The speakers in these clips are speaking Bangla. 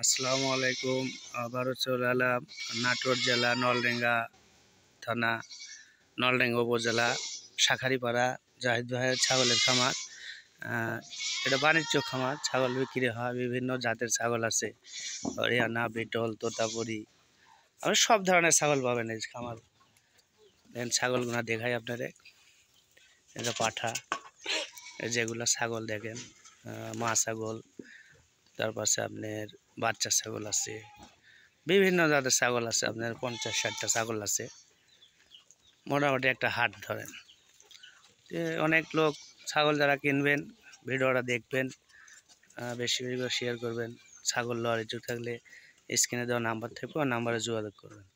আসসালামু আলাইকুম। আবারও চলে এলাম নাটোর জেলা নলডাঙ্গা থানা, নলডাঙ্গা উপজেলা শাখারিপাড়া জাহিদ ভাইয়ের ছাগলের খামার। এটা বাণিজ্য খামার, ছাগল বিক্রি হয়। বিভিন্ন জাতের ছাগল আছে, হরিয়ানা, বিটল, তোতাপুরি, আপনি সব ধরনের ছাগল পাবেন এই খামার। দেখেন ছাগলগুলো দেখাই আপনাদের। এটা পাঠা, যেগুলো ছাগল দেখেন, মা ছাগল, তার পাশে আপনার বাচ্চা ছাগল আছে, বিভিন্ন জাতের ছাগল আছে। আপনার 50-60টা ছাগল আছে। মোটামুটি একটা হাট ধরেন। অনেক লোক ছাগল যারা কিনবেন, ভিডিওটা দেখবেন, বেশি বেশি করে শেয়ার করবেন। ছাগল লওয়ার ইচ্ছুক থাকলে স্ক্রিনে দেওয়া নাম্বার থাকবে, ওই নাম্বারে যোগাযোগ করবেন।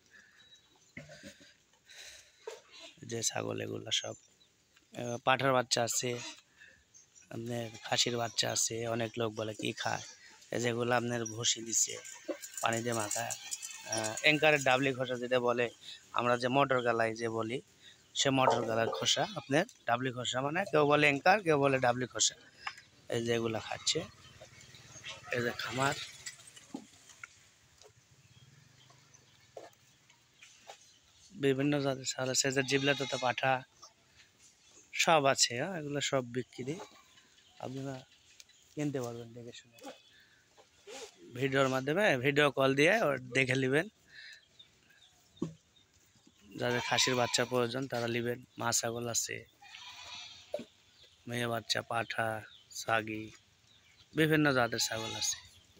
যে ছাগল এগুলো সব পাঠার বাচ্চা আছে, আপনার খাসির বাচ্চা আছে। অনেক লোক বলে কি খায়, যেগুলো আপনার ভুসি দিচ্ছে পানিতে মাখায়, অ্যাঙ্কারের ডাবলি খোসা যেটা বলে, আমরা যে মটর গালাই যে বলি, সে মটর গালার খোসা আপনার ডাবলি খোসা, মানে কেউ বলে অ্যাঙ্কার, কেউ বলে ডাবলি খোসা। এই যে এগুলো খাচ্ছে। এই যে খামার, বিভিন্ন জাতের ছাগল আছে। যে জিবলা তোতা পাঠা সব আছে। এগুলো সব বিক্রি, আপনারা কিনতে পারবেন দেখে শুনে। ভিডিওর মাধ্যমে ভিডিও কল দিয়ে দেখে নেবেন। যাদের খাসির বাচ্চা প্রয়োজন তারা নেবেন। মা ছাগল আছে, মেয়ে বাচ্চা, পাঠা, সাগি, বিভিন্ন জাতের ছাগল আছে।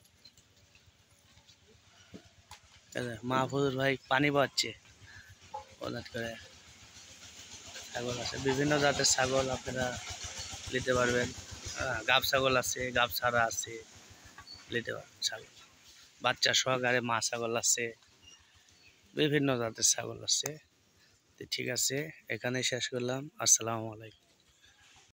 মাহফুজ ভাই পানি পাচ্ছে করে। ছাগল আছে, বিভিন্ন জাতের ছাগল আপনারা নিতে পারবেন। গাব ছাগল আছে, গাব ছাড়া আছে, নিতে পারবেন ছাগল। বাচ্চা সহকারে মা ছাগল আছে, বিভিন্ন জাতের ছাগল আছে। ঠিক আছে, এখানেই শেষ করলাম। আসসালামু আলাইকুম।